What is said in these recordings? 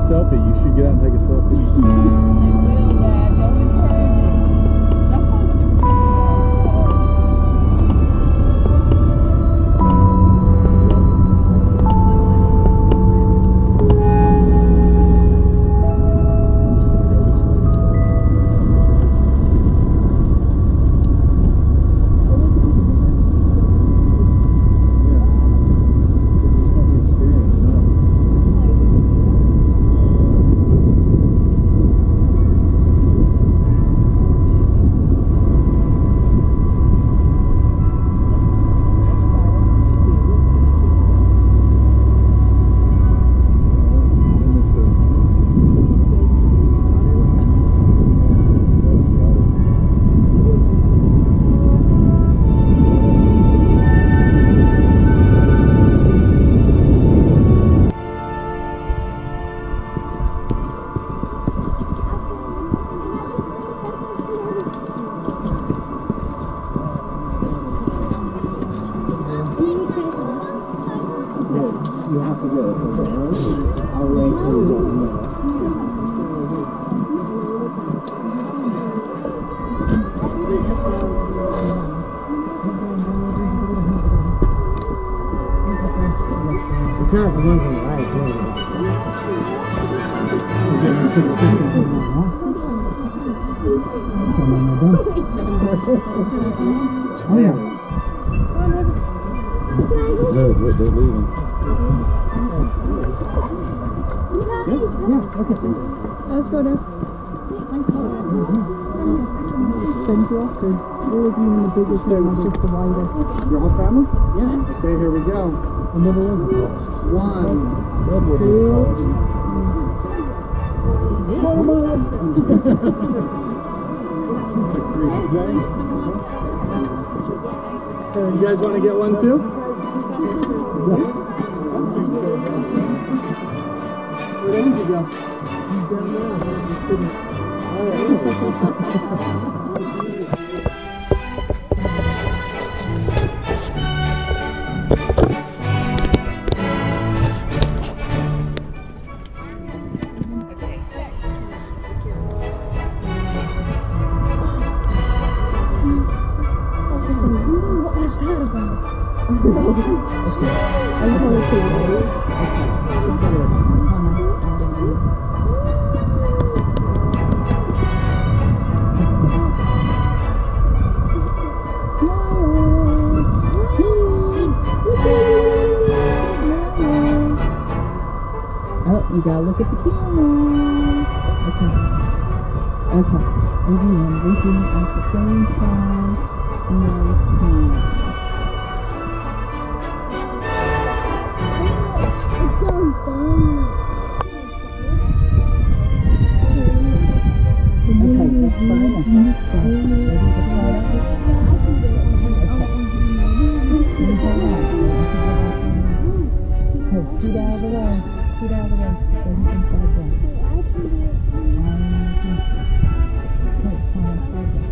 selfie. You should get out and take a selfie. You have to go around. I'll wait till you don't know. It's not the ones on the right, it's the ones on the They're leaving. Yeah, okay. Let's go there. Send you off, because there isn't even the biggest one, it's just the widest. Your whole family? Yeah. Okay, here we go. Another one. 1, 2. You guys want to get one too? Yeah. Where did you go? What was that about? I just want to see it. Oh, you gotta look at the camera. Okay. Okay. Everyone looking at the same time. And see. It's so fun. Okay, that's fine. So, ready to start? Okay, scoot out of the way. Scoot out of the way. So you can slide down. Okay, come on, slide down.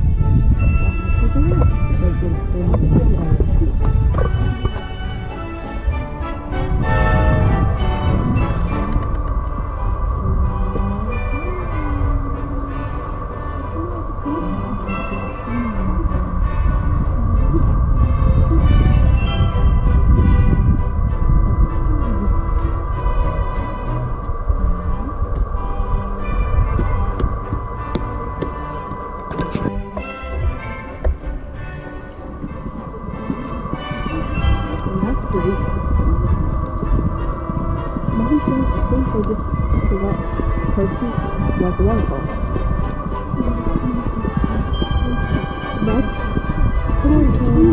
They just select coasters like a waterfall. That's come on, Kim.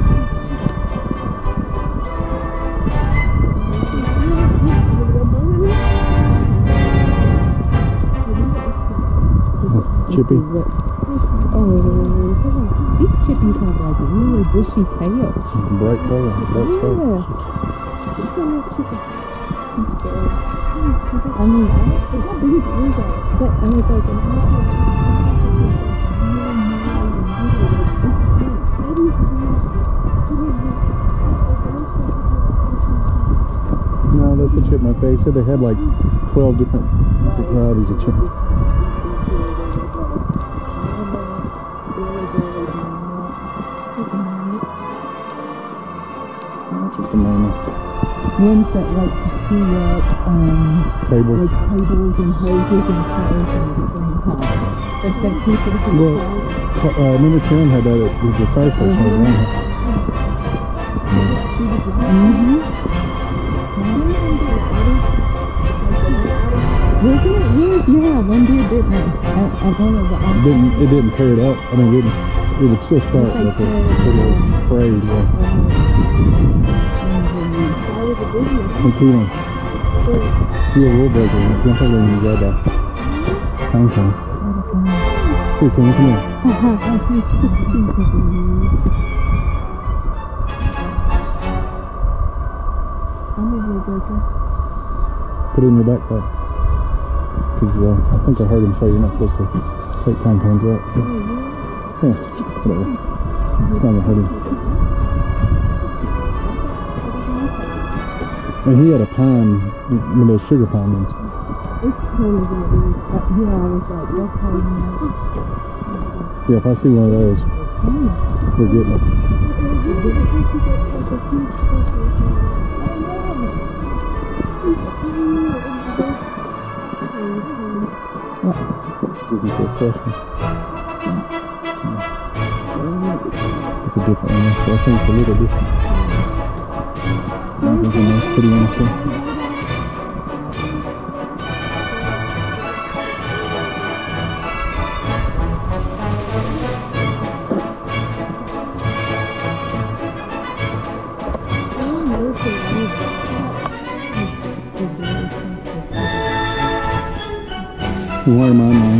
Chippy. Oh, these chippies have like really bushy tails. Bright color. Bright stripes. I'm scared. I mean, how big his ears are? But I was like, No, that's a chipmunk. They said they had like 12 different perfect ride. He's a just a moment. Ones that like to see Tables. like tables and hoses and cars in the springtime. They sent people to the Well, remember Karen had that at the fire station. She was mm-hmm. Wasn't it yours? Yeah, one did, didn't it? At one of the It didn't tear it up. I mean, it would still start, but it was frayed. Yeah. And Keelan, you're a rule breaker. Jump over and you grab that. Time. Here, Keelan, come here. I'm a rule breaker. Put it in your backpack. Because I think I heard him say you're not supposed to take pom-poms out. Yeah, whatever. It's not going to hurt him. And he had a pine, one of those sugar pine ones. It's cool as it is. Yeah, I was like, that's how you know. Yeah, if I see one of those, we're getting it. This is a fresh one. It's a different one, so I think it's a little different. There's a nice pretty one too. You wear mine now.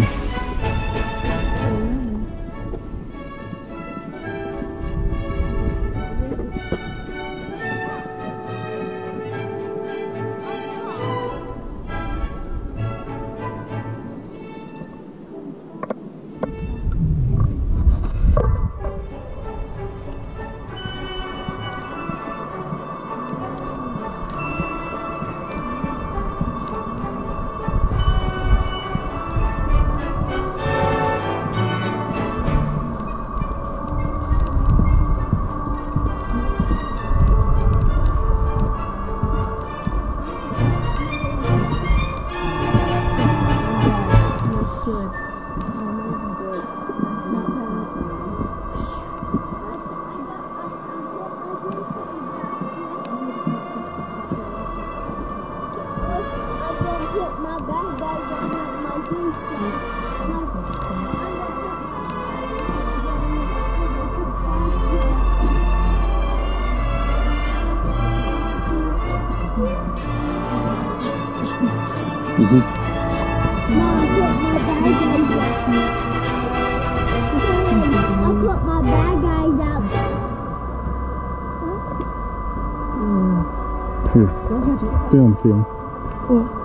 Here, film, Kim.